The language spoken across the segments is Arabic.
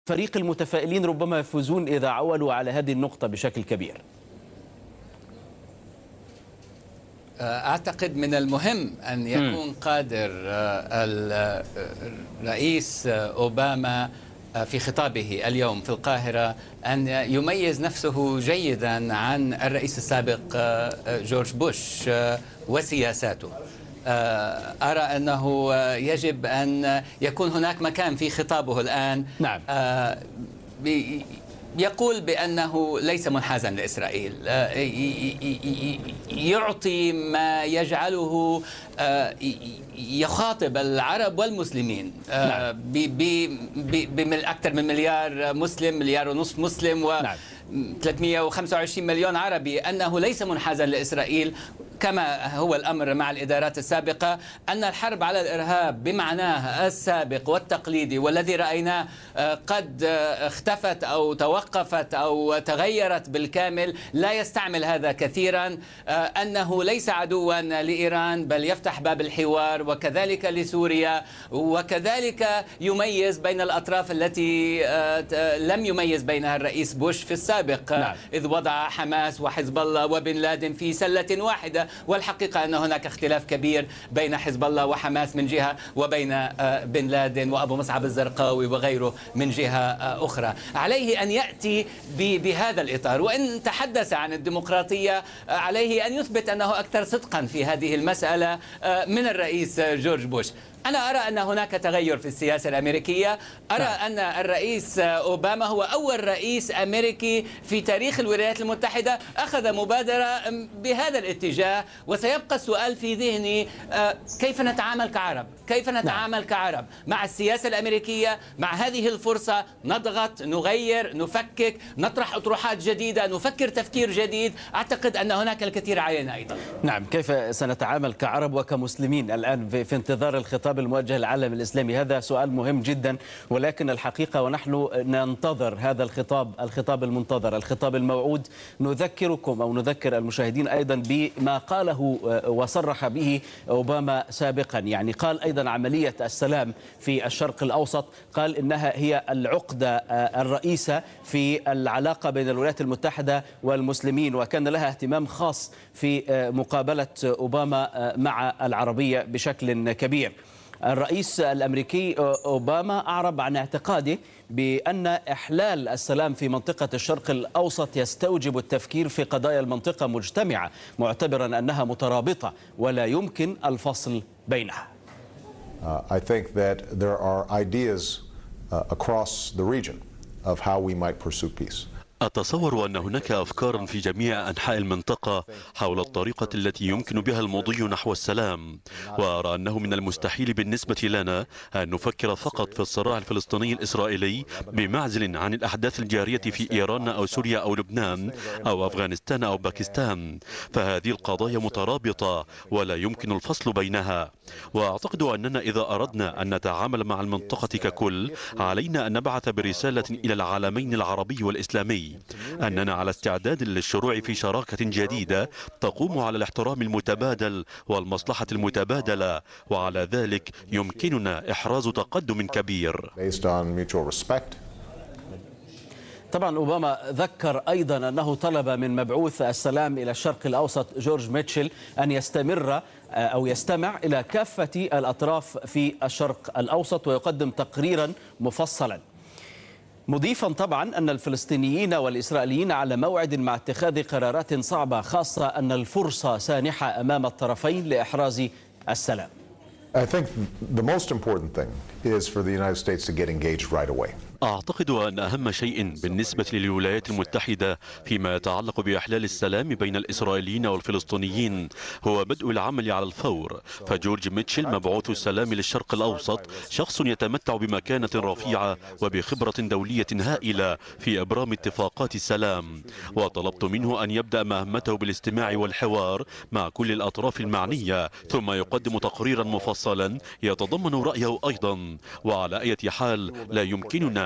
فريق المتفائلين ربما يفوزون إذا عولوا على هذه النقطة بشكل كبير. أعتقد من المهم أن يكون قادر الرئيس أوباما في خطابه اليوم في القاهرة أن يميز نفسه جيدا عن الرئيس السابق جورج بوش وسياساته. أرى أنه يجب أن يكون هناك مكان في خطابه الآن. نعم. يقول بأنه ليس منحازا لإسرائيل، يعطي ما يجعله يخاطب العرب والمسلمين. بأكثر من مليار مسلم، مليار ونصف مسلم، و 325 مليون عربي، أنه ليس منحازا لإسرائيل كما هو الأمر مع الإدارات السابقة، أن الحرب على الإرهاب بمعناها السابق والتقليدي والذي رأيناه قد اختفت أو توقفت أو تغيرت بالكامل، لا يستعمل هذا كثيرا، أنه ليس عدوا لإيران بل يفتح باب الحوار، وكذلك لسوريا، وكذلك يميز بين الأطراف التي لم يميز بينها الرئيس بوش في السابق. إذ وضع حماس وحزب الله وبن لادن في سلة واحدة، والحقيقة أن هناك اختلاف كبير بين حزب الله وحماس من جهة، وبين بن لادن وأبو مصعب الزرقاوي وغيره من جهة أخرى. عليه أن يأتي بهذا الإطار، وإن تحدث عن الديمقراطية عليه أن يثبت أنه أكثر صدقا في هذه المسألة من الرئيس جورج بوش. أنا أرى أن هناك تغير في السياسة الأمريكية. أرى أن الرئيس أوباما هو أول رئيس أمريكي في تاريخ الولايات المتحدة أخذ مبادرة بهذا الاتجاه، وسيبقى السؤال في ذهني: كيف نتعامل كعرب؟ كيف نتعامل كعرب مع السياسة الأمريكية، مع هذه الفرصة؟ نضغط، نغير، نفكك، نطرح أطروحات جديدة، نفكر تفكير جديد. أعتقد أن هناك الكثير علينا أيضا. نعم، كيف سنتعامل كعرب وكمسلمين الآن في انتظار الخطاب الموجه للعالم الإسلامي؟ هذا سؤال مهم جدا، ولكن الحقيقة ونحن ننتظر هذا الخطاب المنتظر، الخطاب الموعود، نذكركم أو نذكر المشاهدين أيضا بما قاله وصرح به أوباما سابقا. يعني قال أيضا عملية السلام في الشرق الأوسط، قال إنها هي العقدة الرئيسة في العلاقة بين الولايات المتحدة والمسلمين، وكان لها اهتمام خاص في مقابلة أوباما مع العربية بشكل كبير. الرئيس الأمريكي أوباما أعرب عن اعتقاده بأن إحلال السلام في منطقة الشرق الأوسط يستوجب التفكير في قضايا المنطقة مجتمعة، معتبرا أنها مترابطة ولا يمكن الفصل بينها. I think that there are ideas across the region of how we might pursue peace. أتصور أن هناك أفكارا في جميع أنحاء المنطقة حول الطريقة التي يمكن بها المضي نحو السلام، وأرى أنه من المستحيل بالنسبة لنا أن نفكر فقط في الصراع الفلسطيني الإسرائيلي بمعزل عن الأحداث الجارية في إيران أو سوريا أو لبنان أو أفغانستان أو باكستان، فهذه القضايا مترابطة ولا يمكن الفصل بينها. وأعتقد أننا إذا أردنا أن نتعامل مع المنطقة ككل، علينا أن نبعث برسالة إلى العالمين العربي والإسلامي أننا على استعداد للشروع في شراكة جديدة تقوم على الاحترام المتبادل والمصلحة المتبادلة، وعلى ذلك يمكننا إحراز تقدم كبير. طبعا أوباما ذكر أيضا أنه طلب من مبعوث السلام إلى الشرق الأوسط جورج ميتشل أن يستمر أو يستمع إلى كافة الأطراف في الشرق الأوسط ويقدم تقريرا مفصلا، مضيفا طبعا أن الفلسطينيين والإسرائيليين على موعد مع اتخاذ قرارات صعبة، خاصة أن الفرصة سانحة أمام الطرفين لإحراز السلام. I think the most important thing is for the United States to get engaged right away. أعتقد أن أهم شيء بالنسبة للولايات المتحدة فيما يتعلق بإحلال السلام بين الإسرائيليين والفلسطينيين هو بدء العمل على الفور. فجورج ميتشل مبعوث السلام للشرق الأوسط شخص يتمتع بمكانة رفيعة وبخبرة دولية هائلة في إبرام اتفاقات السلام، وطلبت منه أن يبدأ مهمته بالاستماع والحوار مع كل الأطراف المعنية، ثم يقدم تقريرا مفصلا يتضمن رأيه أيضا. وعلى أي حال لا يمكننا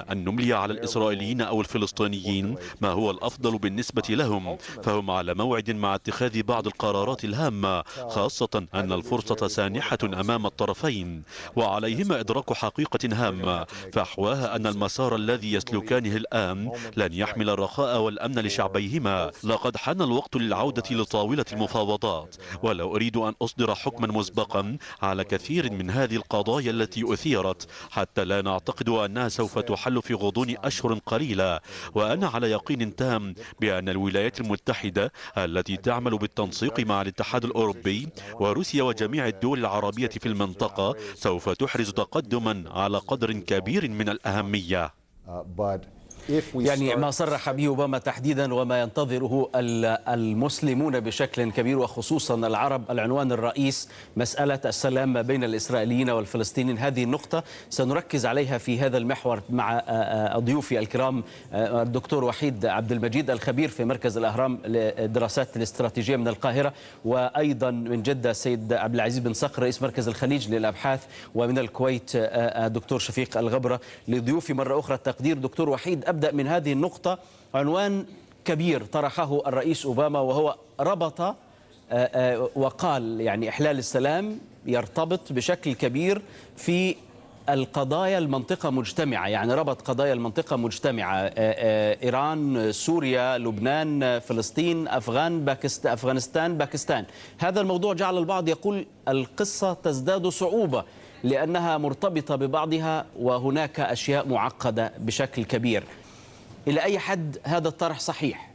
أن نملي على الإسرائيليين أو الفلسطينيين ما هو الأفضل بالنسبة لهم، فهم على موعد مع اتخاذ بعض القرارات الهامة، خاصة أن الفرصة سانحة أمام الطرفين، وعليهما إدراك حقيقة هامة فحواها أن المسار الذي يسلكانه الآن لن يحمل الرخاء والأمن لشعبيهما. لقد حان الوقت للعودة لطاولة المفاوضات، ولا أريد أن أصدر حكما مسبقا على كثير من هذه القضايا التي أثيرت حتى لا نعتقد أنها سوف تحل في غضون أشهر قليلة. وأنا على يقين تام بأن الولايات المتحدة التي تعمل بالتنسيق مع الاتحاد الأوروبي وروسيا وجميع الدول العربية في المنطقة سوف تحرز تقدما على قدر كبير من الأهمية. يعني ما صرح به أوباما تحديدا وما ينتظره المسلمون بشكل كبير وخصوصا العرب، العنوان الرئيس مسألة السلام ما بين الإسرائيليين والفلسطينيين. هذه النقطة سنركز عليها في هذا المحور مع ضيوفي الكرام، الدكتور وحيد عبد المجيد الخبير في مركز الأهرام للدراسات الاستراتيجية من القاهرة، وأيضا من جدة السيد عبد العزيز بن صقر رئيس مركز الخليج للأبحاث، ومن الكويت الدكتور شفيق الغبرة. لضيوفي مرة أخرى التقدير. دكتور وحيد، أبدأ من هذه النقطة. عنوان كبير طرحه الرئيس أوباما وهو ربط وقال يعني إحلال السلام يرتبط بشكل كبير في القضايا المنطقة مجتمعة، يعني ربط قضايا المنطقة مجتمعة، إيران، سوريا، لبنان، فلسطين، أفغانستان، باكستان. هذا الموضوع جعل البعض يقول القصة تزداد صعوبة لأنها مرتبطة ببعضها وهناك أشياء معقدة بشكل كبير. إلى أي حد هذا الطرح صحيح؟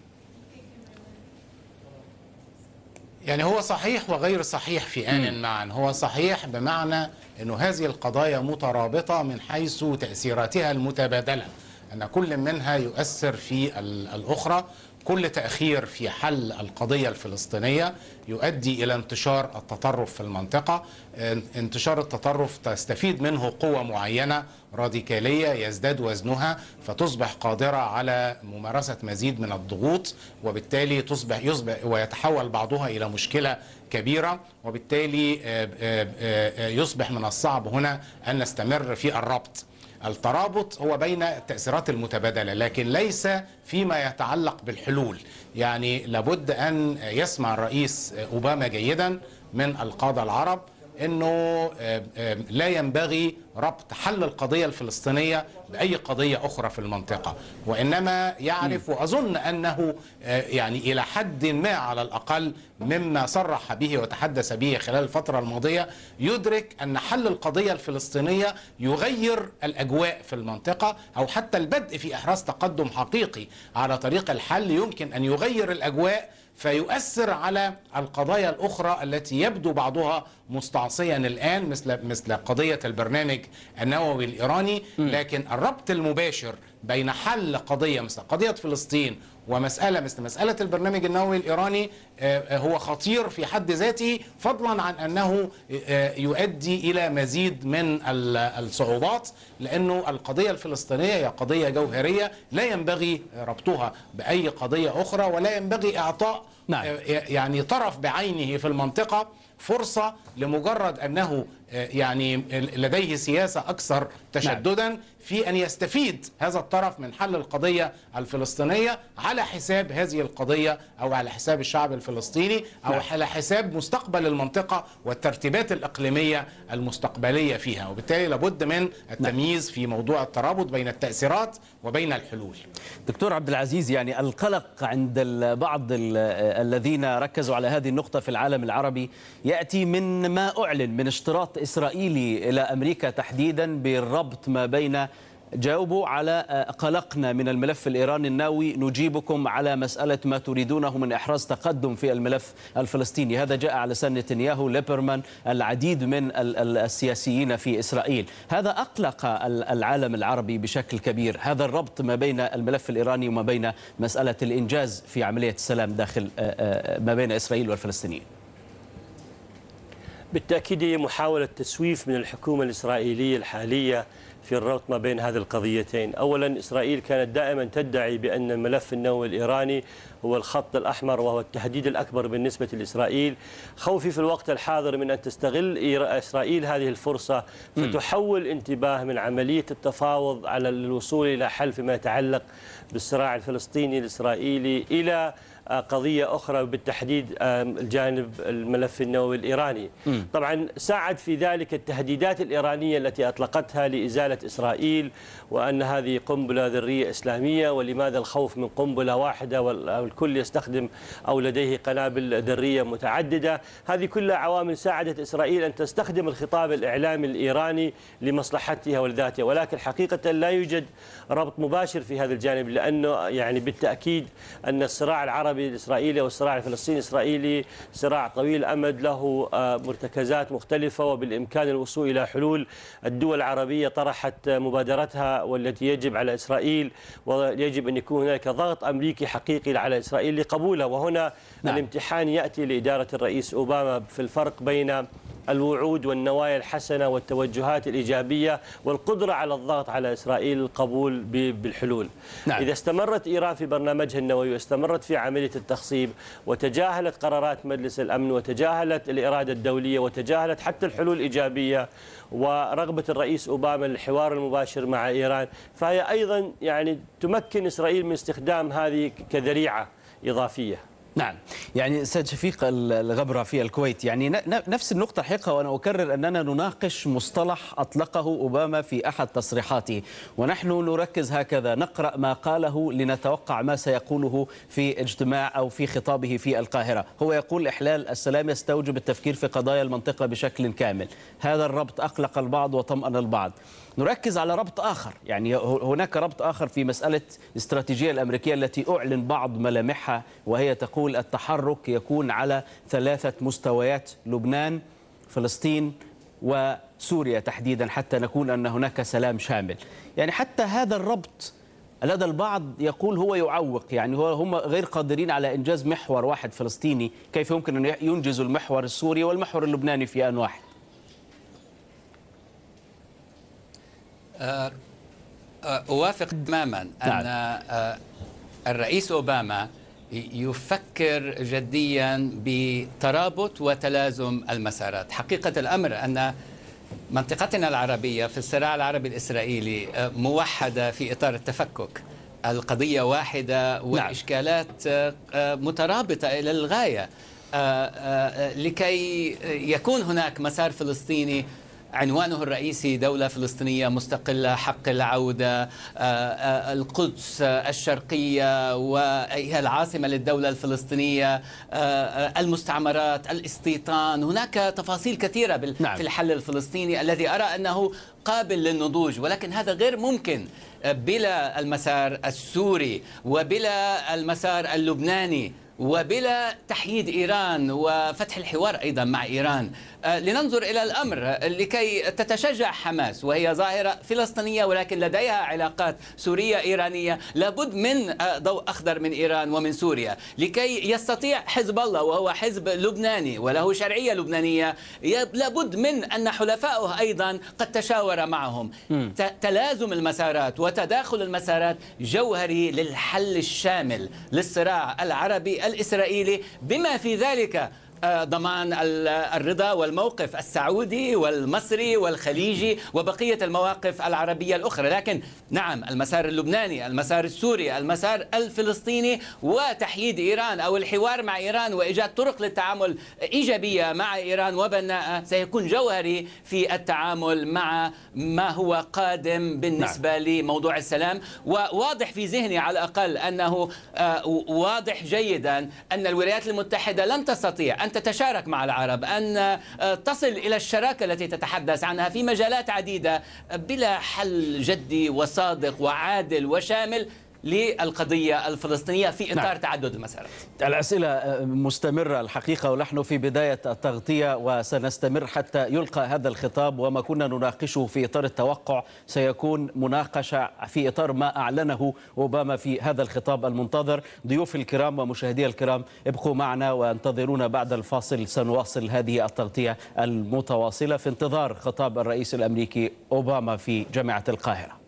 يعني هو صحيح وغير صحيح في آن معا. هو صحيح بمعنى أن هذه القضايا مترابطة من حيث تأثيراتها المتبادلة، أن كل منها يؤثر في الأخرى. كل تأخير في حل القضية الفلسطينية يؤدي إلى انتشار التطرف في المنطقة. انتشار التطرف تستفيد منه قوة معينة راديكالية يزداد وزنها فتصبح قادرة على ممارسة مزيد من الضغوط، وبالتالي يصبح ويتحول بعضها إلى مشكلة كبيرة، وبالتالي يصبح من الصعب هنا أن نستمر في الربط. الترابط هو بين التأثيرات المتبادلة لكن ليس فيما يتعلق بالحلول. يعني لابد أن يسمع الرئيس أوباما جيدا من القادة العرب أنه لا ينبغي ربط حل القضية الفلسطينية بأي قضية أخرى في المنطقة، وإنما يعرف وأظن أنه يعني إلى حد ما على الأقل مما صرح به وتحدث به خلال الفترة الماضية يدرك أن حل القضية الفلسطينية يغير الأجواء في المنطقة، أو حتى البدء في إحراز تقدم حقيقي على طريق الحل يمكن أن يغير الأجواء فيؤثر على القضايا الأخرى التي يبدو بعضها مستعصيا الآن مثل قضية البرنامج النووي الإيراني. لكن الربط المباشر بين حل قضية مثل قضية فلسطين ومسألة مثل مسألة البرنامج النووي الإيراني هو خطير في حد ذاته، فضلا عن أنه يؤدي إلى مزيد من الصعوبات، لأنه القضية الفلسطينية هي قضية جوهرية لا ينبغي ربطها بأي قضية أخرى، ولا ينبغي إعطاء يعني طرف بعينه في المنطقة فرصة لمجرد أنه يعني لديه سياسة أكثر تشددا في أن يستفيد هذا الطرف من حل القضية الفلسطينية على حساب هذه القضية أو على حساب الشعب الفلسطيني أو على حساب مستقبل المنطقة والترتيبات الإقليمية المستقبلية فيها. وبالتالي لابد من التمييز في موضوع الترابط بين التأثيرات وبين الحلول. دكتور عبد العزيز، يعني القلق عند بعض الذين ركزوا على هذه النقطة في العالم العربي يأتي من ما أعلن من اشتراط إسرائيلي إلى أمريكا تحديدا بالربط ما بين جاوبوا على قلقنا من الملف الإيراني النووي نجيبكم على مسألة ما تريدونه من إحراز تقدم في الملف الفلسطيني. هذا جاء على لسان نتنياهو، ليبرمان، العديد من السياسيين في إسرائيل. هذا أقلق العالم العربي بشكل كبير، هذا الربط ما بين الملف الإيراني وما بين مسألة الإنجاز في عملية السلام داخل ما بين إسرائيل والفلسطينيين. بالتأكيد محاولة تسويف من الحكومة الإسرائيلية الحالية في الربط ما بين هذه القضيتين. أولا، إسرائيل كانت دائما تدعي بأن الملف النووي الإيراني هو الخط الأحمر وهو التهديد الأكبر بالنسبة لإسرائيل. خوفي في الوقت الحاضر من أن تستغل إسرائيل هذه الفرصة فتحول انتباه من عملية التفاوض على الوصول إلى حل فيما يتعلق بالصراع الفلسطيني الإسرائيلي إلى قضية أخرى، بالتحديد الجانب الملف النووي الإيراني. طبعا ساعد في ذلك التهديدات الإيرانية التي أطلقتها لإزالة إسرائيل، وأن هذه قنبلة ذرية إسلامية، ولماذا الخوف من قنبلة واحدة والكل يستخدم أو لديه قنابل ذرية متعددة. هذه كلها عوامل ساعدت إسرائيل أن تستخدم الخطاب الإعلامي الإيراني لمصلحتها ولذاتها، ولكن حقيقة لا يوجد ربط مباشر في هذا الجانب، لأنه يعني بالتأكيد أن الصراع العربي الإسرائيلي والصراع الفلسطيني الإسرائيلي صراع طويل الأمد له مرتكزات مختلفة، وبالإمكان الوصول إلى حلول. الدول العربية طرحت مبادرتها والتي يجب على إسرائيل، ويجب أن يكون هناك ضغط أمريكي حقيقي على إسرائيل لقبولها. وهنا الامتحان يأتي لإدارة الرئيس أوباما في الفرق بين الوعود والنوايا الحسنة والتوجهات الإيجابية والقدرة على الضغط على إسرائيل القبول بالحلول. إذا استمرت إيران في برنامجها النووي واستمرت في عملية التخصيب وتجاهلت قرارات مجلس الأمن وتجاهلت الإرادة الدولية وتجاهلت حتى الحلول الإيجابية ورغبة الرئيس أوباما للحوار المباشر مع إيران، فهي أيضا يعني تمكن إسرائيل من استخدام هذه كذريعة إضافية. نعم، يعني سيد شفيق الغبرة في الكويت، يعني نفس النقطة الحقيقة، وأنا أكرر أننا نناقش مصطلح أطلقه أوباما في أحد تصريحاته، ونحن نركز هكذا، نقرأ ما قاله لنتوقع ما سيقوله في اجتماع أو في خطابه في القاهرة. هو يقول إحلال السلام يستوجب التفكير في قضايا المنطقة بشكل كامل. هذا الربط أقلق البعض وطمأن البعض. نركز على ربط آخر، يعني هناك ربط آخر في مسألة الاستراتيجية الأمريكية التي أعلن بعض ملامحها، وهي تقول التحرك يكون على 3 مستويات: لبنان، فلسطين، وسوريا تحديدا، حتى نكون أن هناك سلام شامل. يعني حتى هذا الربط لدى البعض يقول هو يعوق، يعني هم غير قادرين على إنجاز محور واحد فلسطيني، كيف يمكن أن ينجزوا المحور السوري والمحور اللبناني في آن واحد؟ أوافق تماما أن الرئيس أوباما يفكر جديا بترابط وتلازم المسارات. حقيقة الأمر أن منطقتنا العربية في الصراع العربي الإسرائيلي موحدة في إطار التفكك. القضية واحدة والإشكالات مترابطة إلى الغاية، لكي يكون هناك مسار فلسطيني عنوانه الرئيسي دولة فلسطينية مستقلة، حق العودة، القدس الشرقية وهي العاصمة للدولة الفلسطينية، المستعمرات، الاستيطان. هناك تفاصيل كثيرة في الحل الفلسطيني الذي أرى أنه قابل للنضوج، ولكن هذا غير ممكن بلا المسار السوري وبلا المسار اللبناني وبلا تحييد إيران وفتح الحوار أيضا مع إيران. لننظر إلى الأمر لكي تتشجع حماس، وهي ظاهرة فلسطينية ولكن لديها علاقات سورية إيرانية، لابد من ضوء أخضر من إيران ومن سوريا لكي يستطيع حزب الله، وهو حزب لبناني وله شرعية لبنانية، لابد من أن حلفائه أيضا قد تشاور معهم. تلازم المسارات وتداخل المسارات جوهري للحل الشامل للصراع العربي الإسرائيلي، بما في ذلك ضمان الرضا والموقف السعودي والمصري والخليجي وبقية المواقف العربية الأخرى. لكن نعم، المسار اللبناني، المسار السوري، المسار الفلسطيني، وتحييد إيران أو الحوار مع إيران وإيجاد طرق للتعامل إيجابية مع إيران وبناءة سيكون جوهري في التعامل مع ما هو قادم بالنسبة لموضوع السلام. وواضح في ذهني على الأقل أنه واضح جيدا أن الولايات المتحدة لن تستطيع أن تتشارك مع العرب، أن تصل إلى الشراكة التي تتحدث عنها في مجالات عديدة بلا حل جدي وصادق وعادل وشامل للقضية الفلسطينية في إطار تعدد المسارات. الأسئلة مستمرة الحقيقة، ونحن في بداية التغطية وسنستمر حتى يلقى هذا الخطاب، وما كنا نناقشه في إطار التوقع سيكون مناقشة في إطار ما أعلنه أوباما في هذا الخطاب المنتظر. ضيوف الكرام ومشاهدي الكرام ابقوا معنا وانتظرونا بعد الفاصل، سنواصل هذه التغطية المتواصلة في انتظار خطاب الرئيس الأمريكي أوباما في جامعة القاهرة.